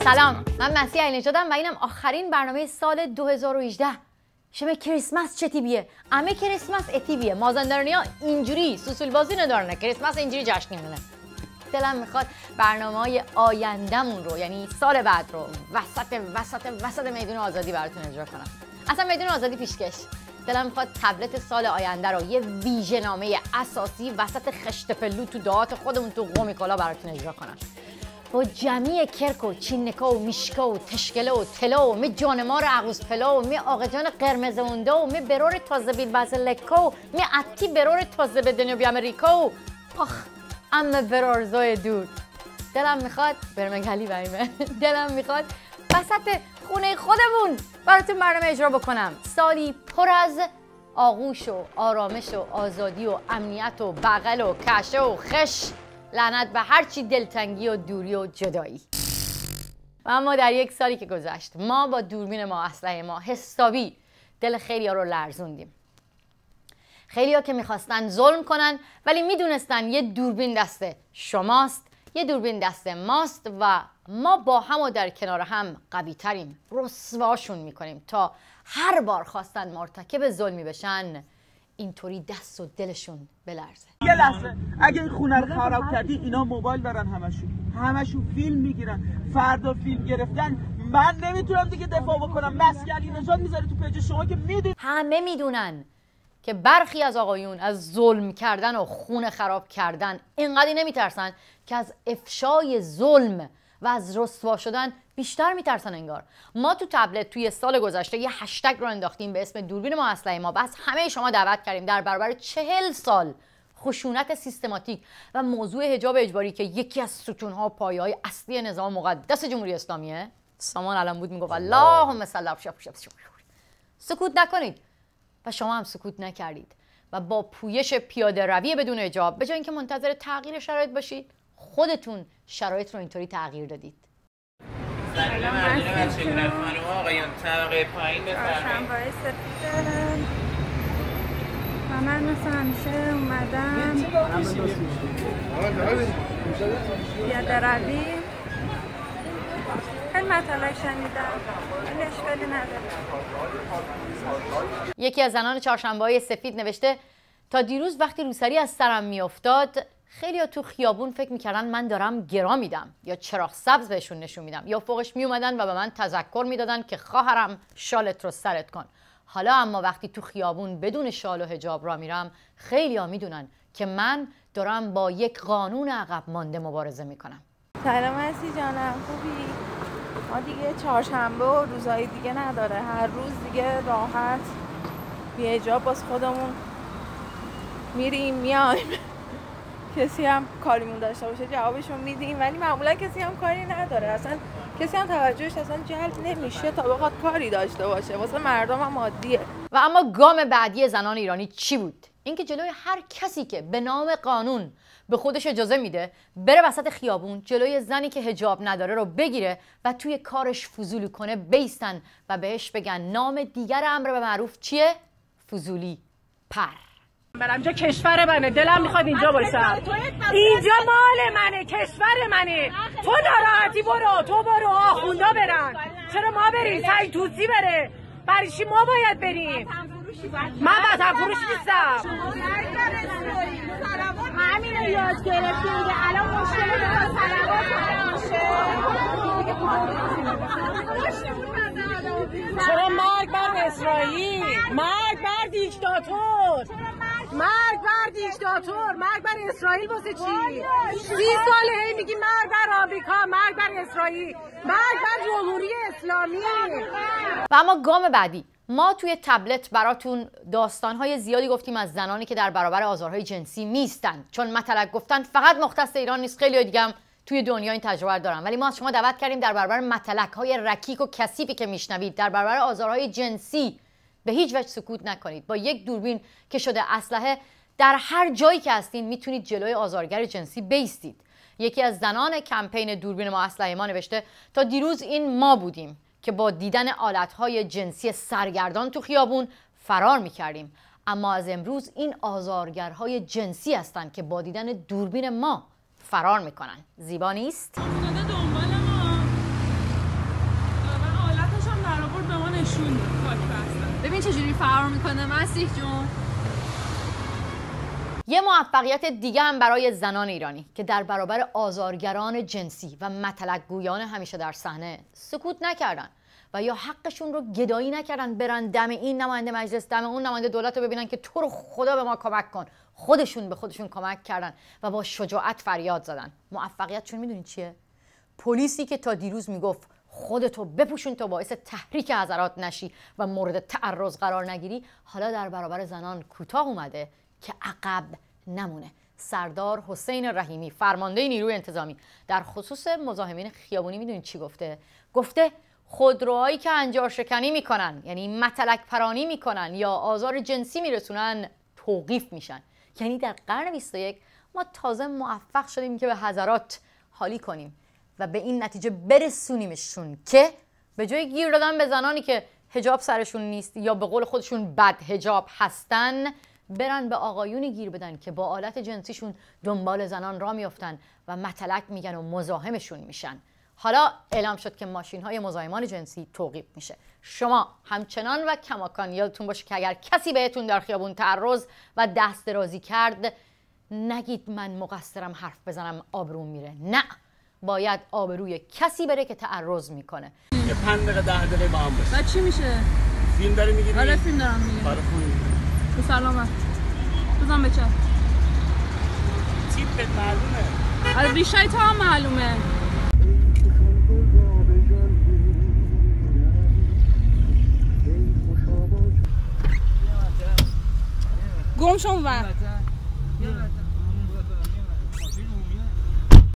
سلام، من مسیح علی‌نژادم و اینم آخرین برنامه سال 2018. شما کریسمس چه تیبیه؟ همه کریسمس اتیبیه. مازندرانی‌ها اینجوری سوسول بازی ندارن، کریسمس اینجوری جشن می‌کنن. دلم میخواد برنامه‌های آیندهمون رو، یعنی سال بعد رو وسط میدون آزادی براتون اجرا کنم. اصلا میدون آزادی پیشکش. دلم میخواد تبلت سال آینده رو یه ویژه‌نامه اساسی وسط خشت پلو تو دهات خودمون تو قم کلا براتون اجرا کنم. با جمعی کرک و چینکا و میشکا و تشکله و تلا و می جانمار عقوز پلا و می آقا جان قرمز اونده و می برور تازه بیل بازلکا و می عطی برور تازه به دنیا بی امریکا و آخ اما برارزای دور. دلم میخواد برمگلی بایمه دلم میخواد وسط خونه خودمون براتون برنامه اجرا بکنم. سالی پر از آغوش و آرامش و آزادی و امنیت و بغل و کشه و خش، لعنت به هرچی دلتنگی و دوری و جدایی. و اما در یک سالی که گذشت ما با دوربین ما، اسلحه ما، حسابی دل خیلیا رو لرزوندیم. خیلیا که میخواستن ظلم کنن ولی میدونستن یه دوربین دست شماست، یه دوربین دست ماست و ما با هم و در کنار هم قوی تریم. رسواشون میکنیم تا هر بار خواستن مرتکب ظلمی بشن اینطوری دست و دلشون بلرزه. یه لحظه، اگه این خونه رو خراب کردی، اینا موبایل دارن، همشون فیلم میگیرن. فردا فیلم گرفتن، من نمیتونم دیگه دفاع بکنم. مسیح علی‌نژاد میذاره تو پیج شما که میدونی. همه میدونن که برخی از آقایون از ظلم کردن و خونه خراب کردن اینقدر نمیترسن که از افشای ظلم و از رسوا شدن بیشتر میترسن انگار. ما تو تبلت توی سال گذشته یه هشتگ رو انداختیم به اسم دوربین ما، اسلحه ما. بس همه شما دعوت کردیم در برابر 40 سال خشونت سیستماتیک و موضوع حجاب اجباری که یکی از ستون‌ها و پایه‌های اصلی نظام مقدس جمهوری اسلامیه. سامان علم بود میگفت اللهم صل علی محمد. سکوت نکنید و شما هم سکوت نکردید و با پویش پیاده روی بدون حجاب به جای اینکه منتظر تغییر شرایط باشید خودتون شرایط رو اینطوری تغییر دادید. سلام علیکم خانم آقایان، طبقه پایین بفرمایید. شنبه سفیده من مثل همیشه اومدم پیاده روی خیلی مطلق شنیدم ولی اشکالی نداره. یکی از زنان چهارشنبه‌های سفید نوشته تا دیروز وقتی روسری از سرم میافتاد خیلی تو خیابون فکر میکردن من دارم گرا میدم یا چراغ سبز بهشون نشون میدم یا فوقش میومدن و به من تذکر میدادن که خواهرم شالت رو سرت کن. حالا اما وقتی تو خیابون بدون شال و حجاب را میرم خیلیا میدونن که من دارم با یک قانون عقب مانده مبارزه میکنم. سلام هستی جانم، خوبی؟ ما دیگه چهارشنبه و روزهای دیگه نداره، هر روز دیگه راحت بی حجاب باز خودمون میریم میایم. کسی هم کاریمون داشته باشه جوابشون میدیم ولی معمولا کسی هم کاری نداره، اصلا کسی هم توجهش اصلا جلب نمیشه تا بخواد کاری داشته باشه. واسه مردم هم عادیه. و اما گام بعدی زنان ایرانی چی بود؟ اینکه جلوی هر کسی که به نام قانون به خودش اجازه میده بره وسط خیابون جلوی زنی که حجاب نداره رو بگیره و توی کارش فضولی کنه بیستن و بهش بگن نام دیگر امر به معروف چیه؟ فضولی پر. برم اینجا کشور منه، دلم میخواد اینجا باشم. اینجا مال منه، کشور منه. تو ناراحتی برو آخوندا برن. چرا ما بریم؟ سعی توسی بره. برای چی ما باید بریم؟ من وطن فروش نیستم. همینو یاد گرفتیم دیگه. الان مشکل با چرا مرگ بر اسرائیل؟ مرگ بر دیکتاتور! مرگ بر دیکتاتور، مرگ بر اسرائیل واسه چی؟ 30 ساله هی میگی مرگ بر آمریکا، مرگ بر اسرائیل، مرگ بر جمهوری اسلامی. و اما گام بعدی، ما توی تبلت براتون داستانهای زیادی گفتیم از زنانی که در برابر آزارهای جنسی میستن، چون مطلق گفتن فقط مختص ایران نیست، خیلی دیگه هم توی دنیا این تجربه دارن. ولی ما از شما دعوت کردیم در برابر مطلق‌های رکیک و کثیفی که میشنوید در برابر آزارهای جنسی به هیچ وجه سکوت نکنید. با یک دوربین که شده اسلحه در هر جایی که هستین میتونید جلوی آزارگر جنسی بایستید. یکی از زنان کمپین دوربین ما اسلحه ما نوشته تا دیروز این ما بودیم که با دیدن آلت‌های جنسی سرگردان تو خیابون فرار می‌کردیم، اما از امروز این آزارگرهای جنسی هستند که با دیدن دوربین ما فرار می‌کنن. زیبا نیست؟ چجوری فرار میکنه مسیح جون؟ یه موفقیت دیگه هم برای زنان ایرانی که در برابر آزارگران جنسی و مطلق گویان همیشه در صحنه سکوت نکردن و یا حقشون رو گدایی نکردن برن دم این نماینده مجلس دم اون نماینده دولت رو ببینن که تو رو خدا به ما کمک کن. خودشون به خودشون کمک کردن و با شجاعت فریاد زدن. موفقیتشون میدونید چیه؟ پلیسی که تا دیروز میگفت خودتو بپوشون تا باعث تحریک حضرات نشی و مورد تعرض قرار نگیری، حالا در برابر زنان کوتاه اومده که عقب نمونه. سردار حسین رحیمی فرمانده نیروی انتظامی در خصوص مزاحمین خیابونی میدونید چی گفته؟ گفته خودروهایی که انجار شکنی میکنن، یعنی مطلق پرانی میکنن یا آزار جنسی میرسونن، توقیف میشن. یعنی در قرن 21 ما تازه موفق شدیم که به حضرات حالی کنیم و به این نتیجه برسونیمشون که به جای گیر دادن به زنانی که حجاب سرشون نیست یا به قول خودشون بد حجاب هستن، برن به آقایونی گیر بدن که با آلت جنسیشون دنبال زنان را میافتن و مطلق میگن و مزاحمشون میشن. حالا اعلام شد که ماشین‌های مزاحمان جنسی توقیف میشه. شما همچنان و کماکان یادتون باشه که اگر کسی بهتون در خیابون تعرض و دست درازی کرد، نگید من مقصرم حرف بزنم آبروم میره. نه، باید آبروی کسی بره که تعرض میکنه. یه 5 دقیقه 10 دقیقه با هم باشه. بعد چی میشه؟ فیلم داری میگیری؟ آره فیلم دارم میگیرم. آره خوبی. به سلامت. بزن بچه. تیپت معلومه. آره ریشای تو هم معلومه. گم شو اونور.